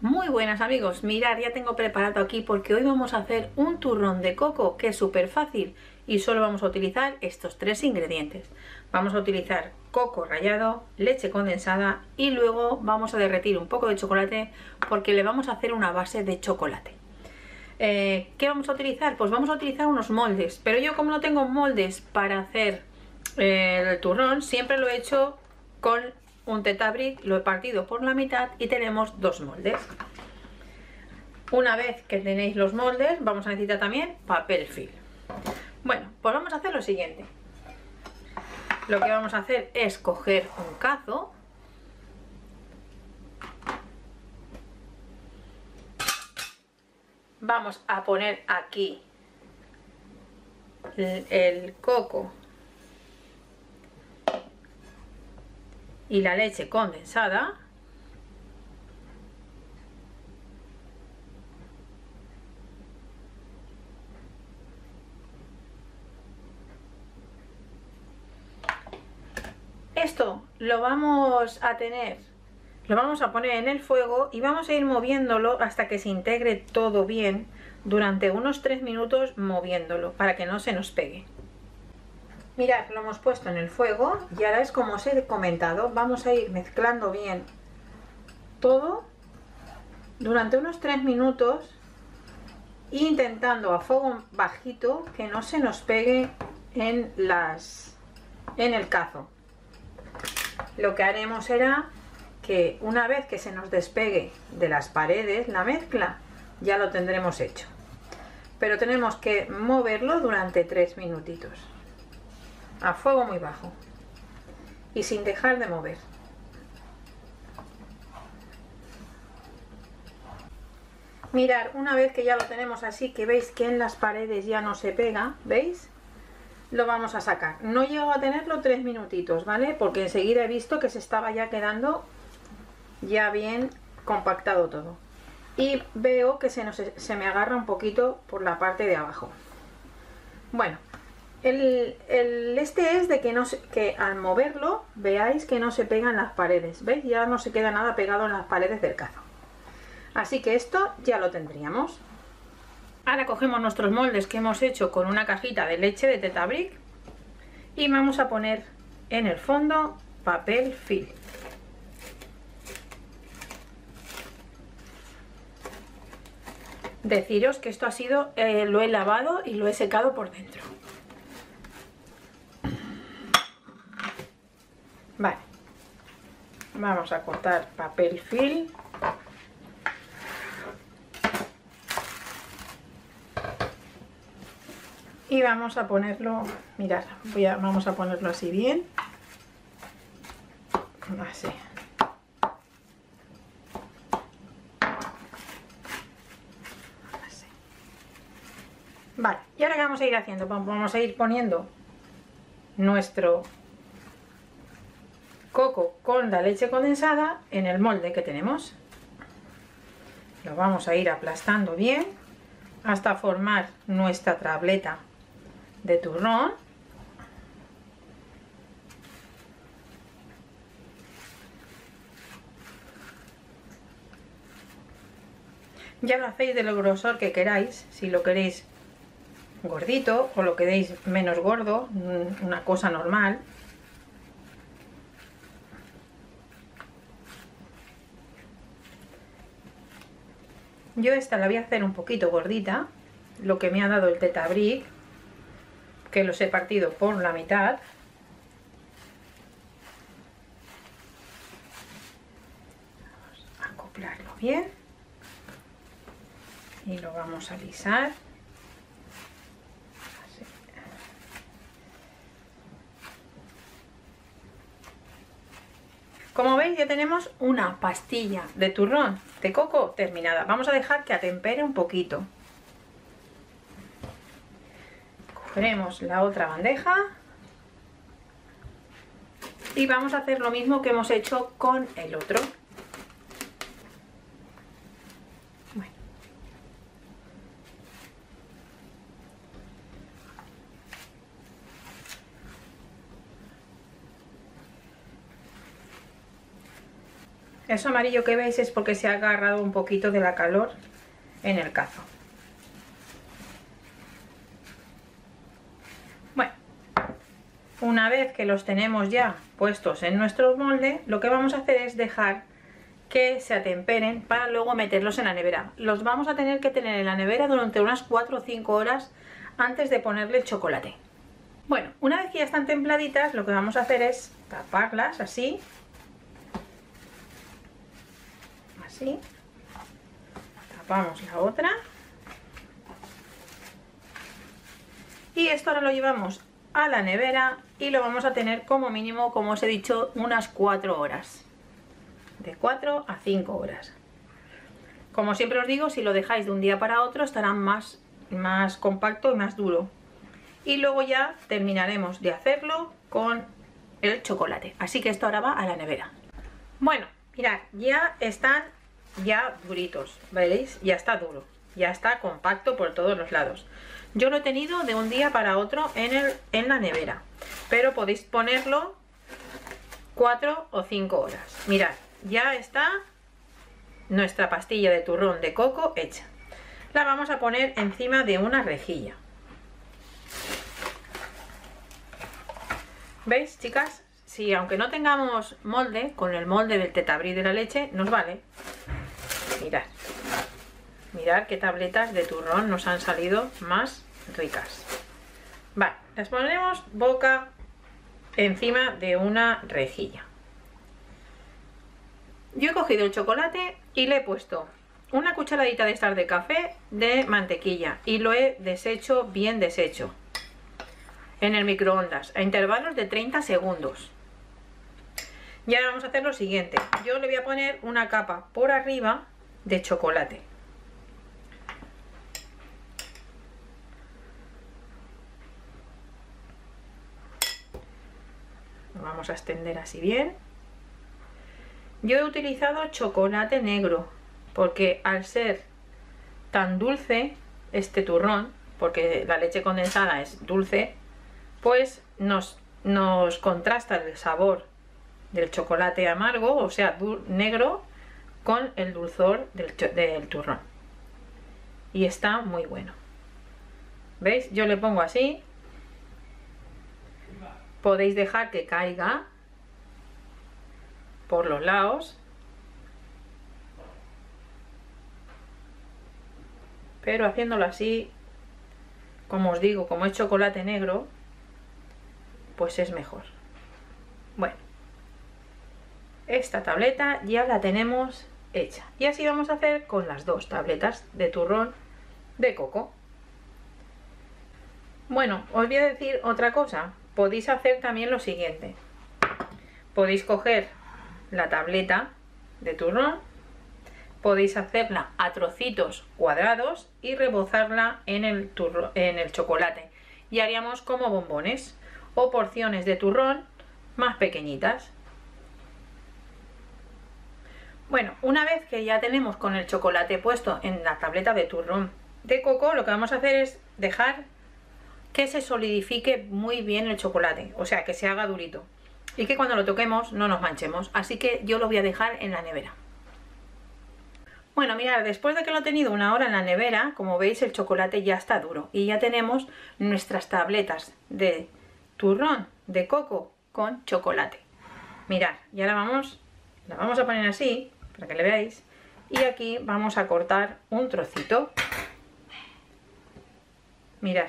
Muy buenas amigos, mirad, ya tengo preparado aquí porque hoy vamos a hacer un turrón de coco que es súper fácil y solo vamos a utilizar estos tres ingredientes. Vamos a utilizar coco rallado, leche condensada y luego vamos a derretir un poco de chocolate porque le vamos a hacer una base de chocolate. ¿Qué vamos a utilizar? Pues vamos a utilizar unos moldes, pero yo como no tengo moldes para hacer el turrón, siempre lo he hecho con un Tetabric, lo he partido por la mitad y tenemos dos moldes. Una vez que tenéis los moldes, vamos a necesitar también papel film. Bueno, pues vamos a hacer lo siguiente. Lo que vamos a hacer es coger un cazo, vamos a poner aquí el coco y la leche condensada. Esto lo vamos a poner en el fuego y vamos a ir moviéndolo hasta que se integre todo bien durante unos 3 minutos moviéndolo para que no se nos pegue. Mirad, lo hemos puesto en el fuego y ahora es como os he comentado, vamos a ir mezclando bien todo durante unos 3 minutos, intentando a fuego bajito que no se nos pegue en el cazo. Lo que haremos será que una vez que se nos despegue de las paredes la mezcla, ya lo tendremos hecho. Pero tenemos que moverlo durante 3 minutitos. A fuego muy bajo y sin dejar de mover. Mirad, una vez que ya lo tenemos así, que veis que en las paredes ya no se pega, ¿veis? Lo vamos a sacar. No llego a tenerlo 3 minutitos, ¿vale? Porque enseguida he visto que se estaba ya quedando ya bien compactado todo. Y veo que se me agarra un poquito por la parte de abajo. Bueno. Este es de que al moverlo veáis que no se pegan las paredes, ¿veis? Ya no se queda nada pegado en las paredes del cazo. Así que esto ya lo tendríamos. Ahora cogemos nuestros moldes que hemos hecho con una cajita de leche de Tetabric y vamos a poner en el fondo papel film. Deciros que esto ha sido, lo he lavado y lo he secado por dentro. Vale, vamos a cortar papel film. Y vamos a ponerlo, mirad, vamos a ponerlo así bien. Así. Así. Vale, y ahora qué vamos a ir haciendo, vamos a ir poniendo nuestro coco con la leche condensada en el molde que tenemos. Lo vamos a ir aplastando bien hasta formar nuestra tableta de turrón. Ya lo hacéis del grosor que queráis, si lo queréis gordito o lo queréis menos gordo, una cosa normal. Yo esta la voy a hacer un poquito gordita, lo que me ha dado el Tetabric, que los he partido por la mitad. Vamos a acoplarlo bien y lo vamos a alisar. Así. Como veis ya tenemos una pastilla de turrón de coco terminada. Vamos a dejar que atempere un poquito. Cogeremos la otra bandeja y vamos a hacer lo mismo que hemos hecho con el otro. Bueno. Eso amarillo que veis es porque se ha agarrado un poquito de la calor en el cazo. Bueno, una vez que los tenemos ya puestos en nuestro molde, lo que vamos a hacer es dejar que se atemperen para luego meterlos en la nevera. Los vamos a tener que tener en la nevera durante unas 4 o 5 horas antes de ponerle el chocolate. Bueno, una vez que ya están templaditas, lo que vamos a hacer es taparlas así. Así. Tapamos la otra. Y esto ahora lo llevamos a la nevera y lo vamos a tener como mínimo, como os he dicho, unas 4 horas. De 4 a 5 horas. Como siempre os digo, si lo dejáis de un día para otro estará más compacto y más duro. Y luego ya terminaremos de hacerlo con el chocolate. Así que esto ahora va a la nevera. Bueno, mirad, ya están duritos, ¿veis? Ya está duro, ya está compacto por todos los lados. Yo lo he tenido de un día para otro en la nevera, pero podéis ponerlo 4 o 5 horas. Mirad, ya está nuestra pastilla de turrón de coco hecha. La vamos a poner encima de una rejilla. ¿Veis, chicas? Si aunque no tengamos molde, con el molde del Tetabrí de la leche nos vale. Mirad. Mirad qué tabletas de turrón nos han salido más ricas. Vale, las ponemos boca encima de una rejilla. Yo he cogido el chocolate y le he puesto una cucharadita de estas de café de mantequilla y lo he deshecho, bien deshecho, en el microondas a intervalos de 30 segundos. Y ahora vamos a hacer lo siguiente. Yo le voy a poner una capa por arriba de chocolate. Lo vamos a extender así bien. Yo he utilizado chocolate negro porque al ser tan dulce este turrón, porque la leche condensada es dulce, pues nos contrasta el sabor del chocolate amargo, o sea, negro, con el dulzor del turrón. Y está muy bueno. ¿Veis? Yo le pongo así. Podéis dejar que caiga por los lados, pero haciéndolo así, como os digo, como es chocolate negro, pues es mejor. Bueno, esta tableta ya la tenemos hecha y así vamos a hacer con las dos tabletas de turrón de coco. Bueno, os voy a decir otra cosa. Podéis hacer también lo siguiente. Podéis coger la tableta de turrón, podéis hacerla a trocitos cuadrados y rebozarla en el chocolate y haríamos como bombones o porciones de turrón más pequeñitas. Bueno, una vez que ya tenemos con el chocolate puesto en la tableta de turrón de coco, lo que vamos a hacer es dejar que se solidifique muy bien el chocolate, o sea, que se haga durito y que cuando lo toquemos no nos manchemos. Así que yo lo voy a dejar en la nevera. Bueno, mirad, después de que lo he tenido una hora en la nevera, como veis el chocolate ya está duro y ya tenemos nuestras tabletas de turrón de coco con chocolate. Mirad, y ahora la vamos a poner así para que le veáis y aquí vamos a cortar un trocito. Mirad,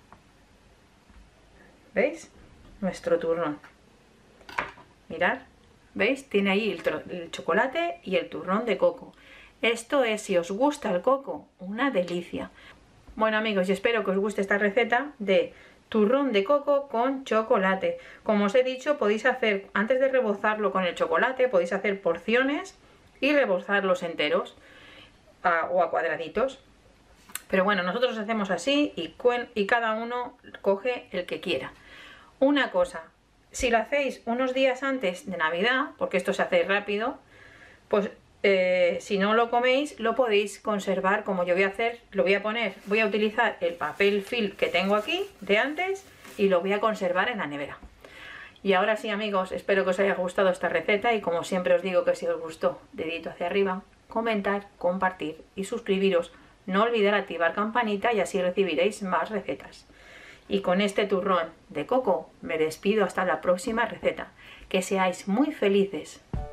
¿veis? Nuestro turrón. Mirad, ¿veis? Tiene ahí el chocolate y el turrón de coco. Esto es, si os gusta el coco, una delicia. Bueno, amigos, y espero que os guste esta receta de turrón de coco con chocolate. Como os he dicho, podéis hacer, antes de rebozarlo con el chocolate, podéis hacer porciones y rebozarlos enteros o a cuadraditos. Pero bueno, nosotros hacemos así y cada uno coge el que quiera. Una cosa, si lo hacéis unos días antes de Navidad, porque esto se hace rápido, pues si no lo coméis, lo podéis conservar como yo voy a hacer. Voy a utilizar el papel film que tengo aquí de antes y lo voy a conservar en la nevera. Y ahora sí, amigos, espero que os haya gustado esta receta y como siempre os digo que si os gustó, dedito hacia arriba, comentar, compartir y suscribiros. No olvidar activar campanita y así recibiréis más recetas. Y con este turrón de coco me despido hasta la próxima receta. Que seáis muy felices.